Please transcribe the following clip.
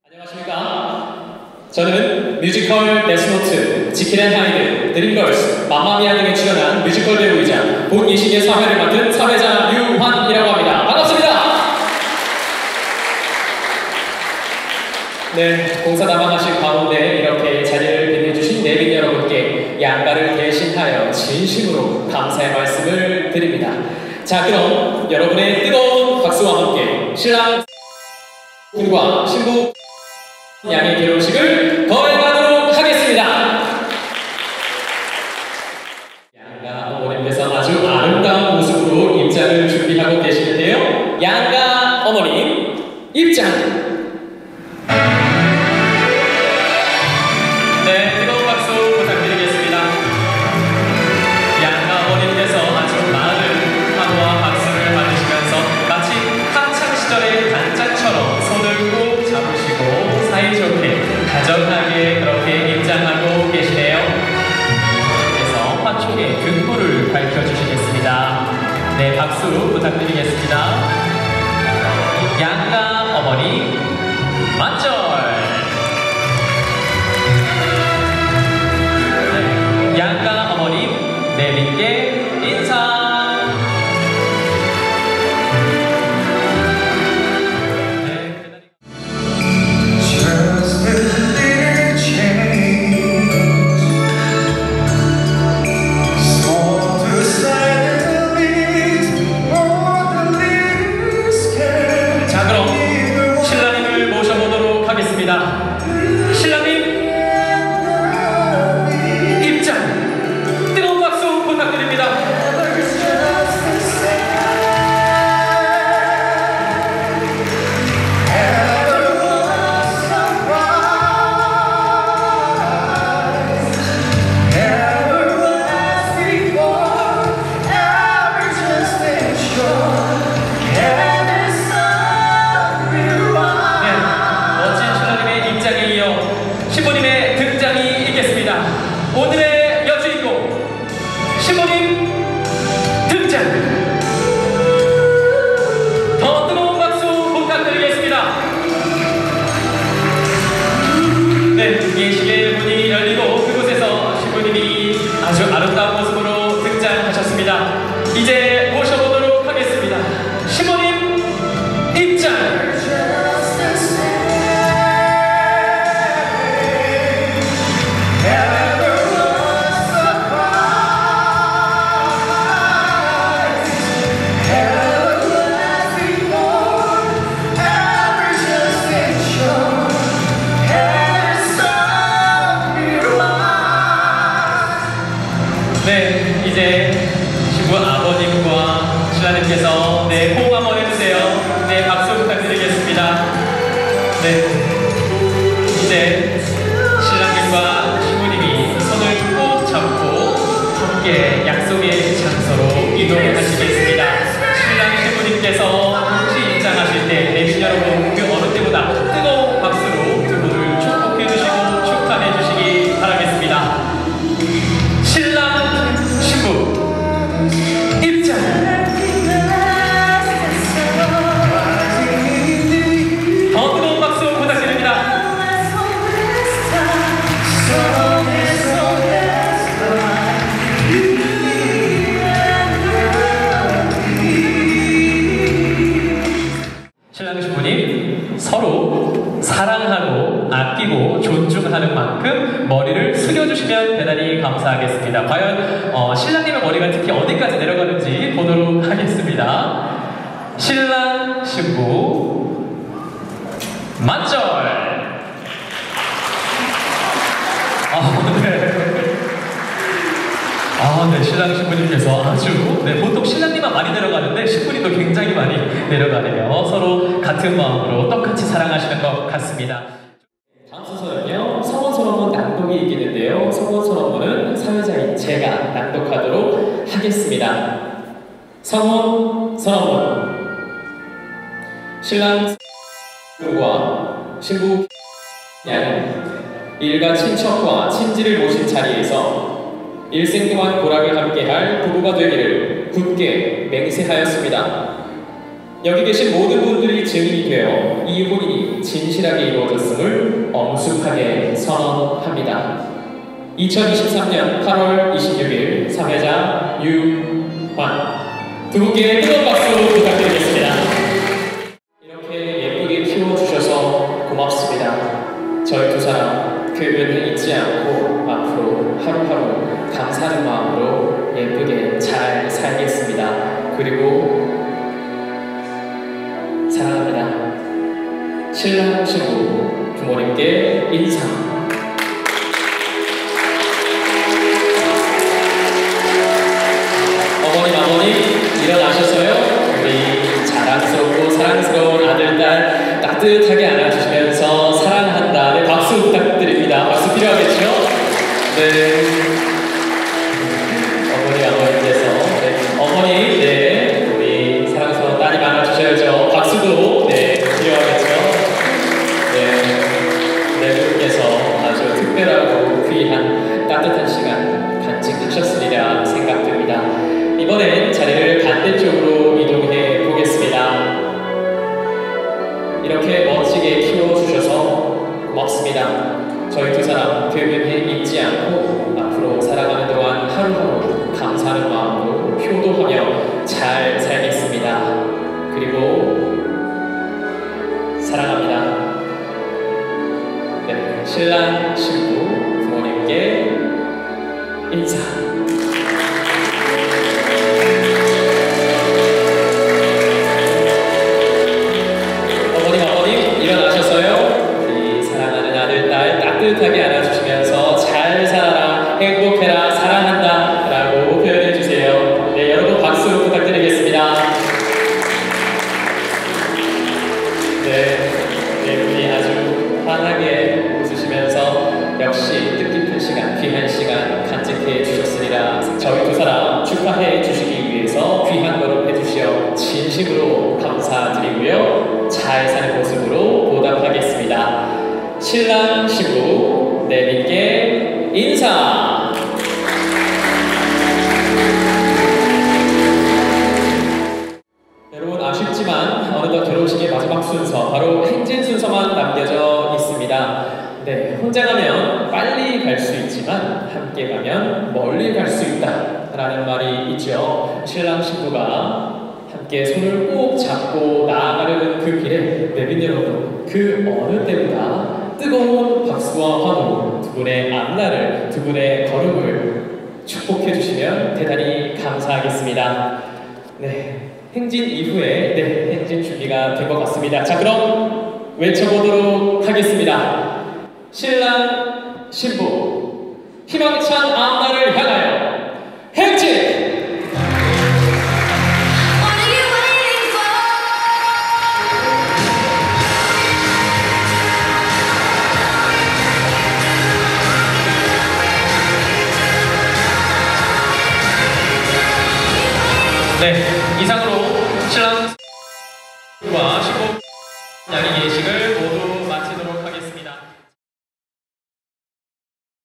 안녕하십니까. 저는 뮤지컬 데스노트, 지킬앤하이드, 드림걸스, 맘마미아 등에 출연한 뮤지컬 배우이자 본 이식의 사회를 맡은 사회자 유환이라고 합니다. 반갑습니다. 네, 공사 담당하신 가운데 이렇게 자리를 빛내주신 내빈 여러분께 양가를 대신하여 진심으로 감사의 말씀을 드립니다. 자, 그럼 여러분의 뜨거운 박수와 함께 신랑 분과 신부 양의 결혼식을 거행하도록 하겠습니다. 양가 어머님께서 아주 아름다운 모습으로 입장을 준비하고 계시는데요. 양가 어머님 입장. 네, 뜨거운 박수 부탁드리겠습니다. 양가 어머님께서 아주 많은 환호와 박수를 받으시면서 마치 학창 시절의 단짝처럼 손을 꼭 잡으시고 사이좋게 다정하게 그렇게 입장하고 계시네요. 그래서 화촉의 등불을 밝혀주시겠습니다. 네, 박수 부탁드리겠습니다. 양가 어머니 만절. 네, 양가 어머님 내빈께 인사. 신랑님 입장. 뜨거운 박수 부탁드립니다. 신부님의 등장이 있겠습니다. 오늘의 여주인공 신부님 등장. 더 뜨거운 박수 부탁드리겠습니다. 네, 예식의 문이 열리고 그곳에서 신부님이 아주 아름다운 모습으로 등장하셨습니다. 이제 모셔보도록 하겠습니다. 신부님 입장. 네, 이제 신부 아버님과 신랑님께서 네, 호응 한번 해주세요. 네, 박수 부탁드리겠습니다. 네, 이제 신랑님과 신부님이 손을 꼭 잡고 함께 약속의 장소로 이동하시겠습니다. 신랑 신부님께서 혹시 입장하실 때 내신 여러분 그 어느 때보다 뜨거운 박수로 두 분을 축복해주시고 축하해주시기 바라겠습니다. 신랑 신부 입장. 더 뜨거운 박수 부탁드립니다. 신랑 신부님 서로 사랑하고 아끼고 존중하는 만큼 머리를 숙여주시면 대단히 감사하겠습니다. 과연 신랑님의 머리가 특히 어디까지 내려가는지 보도록 하겠습니다. 신랑 신부 만절. 네, 신랑 신부님께서 아주 보통 신랑님만 많이 내려가는데 신부님도 굉장히 많이 내려가네요. 서로 같은 마음으로 똑같이 사랑하시는 것 같습니다. 다음 순서는요, 성원 선언문 낭독이 있겠는데요. 성원 선언문은 사회자인 제가 낭독하도록 하겠습니다. 성원 선언문. 신랑 신부와 신부 양은 일가 친척과 친지를 모신 자리에서 일생 동안 고락을 함께할 부부가 되기를 굳게 맹세하였습니다. 여기 계신 모든 분들이 증인이 되어 이 혼인이 진실하게 이루어졌음을 엄숙하게 선언합니다. 2023년 8월 26일 3회장 유환 두 분께 뜨거운 박수 부탁드리겠습니다. 이렇게 예쁘게 키워주셔서 고맙습니다. 저희 두 사람 그 은혜 잊지 않고 앞으로 하루하루 감사하는 마음으로 예쁘게 잘 살겠습니다. 그리고 사랑합니다. 신랑 신부 부모님께 인사. 어머님 아버님 일어나셨어요? 우리 자랑스럽고 사랑스러운 아들 딸 따뜻하게 안아주시면서 사랑한다. 네, 박수 부탁드립니다. 박수 필요하겠죠? 네. 어머니 아버님께서 어머니 우리 사랑스러운 따님 안아주셔야죠. 박수도 필요하겠죠? 네 분께서 아주 특별하고 귀한 따뜻한 시간 간직하셨으리라 생각됩니다. 이번엔 자리를 반대쪽으로 이동해 보겠습니다. 이렇게 멋지게 키워주셔서 고맙습니다. 저희 두 사람 그 은혜 잊지 않고 앞으로 살아가는 동안 하루하루 감사하는 마음으로 효도하며 잘 살겠습니다. 그리고 사랑합니다. 네, 신랑 신부 부모님께 인사. 어머님 일어나셨어요? 우리 사랑하는 아들 딸 따뜻하게 안아주시면서 잘 살아라, 행복해라, 사랑한다 라고 표현해주세요. 네, 여러분 박수 부탁드리겠습니다. 우리 아주 환하게 웃으시면서 역시 뜻깊은 시간, 귀한 시간 간직해 주셨으리라. 저희 두 사람 축하해 주시기 위해서 귀한 걸음 해주시어 진심으로 감사드리고요. 잘 사는 모습으로 보답하겠습니다. 신랑 신부 내님께 인사. 여러분 아쉽지만 어느덧 결혼식의 마지막 순서 바로 행진 순서만 남겨져 있습니다. 네, 혼자 가면 빨리 갈 수 있지만 함께 가면 멀리 갈 수 있다 라는 말이 있죠. 신랑 신부가 함께 손을 꼭 잡고 나아가려는 그 길에 내빈 여러분 그 어느 때보다 뜨거운 박수와 환호 두 분의 앞날을 두 분의 걸음을 축복해 주시면 대단히 감사하겠습니다. 네. 행진 이후에 행진 준비가 된 것 같습니다. 자, 그럼 외쳐보도록 하겠습니다. 신랑 신부 희망찬 앞날을 향하여 행진! 네, 이상으로 신랑과 신부 양의 예식을 모두 마치도록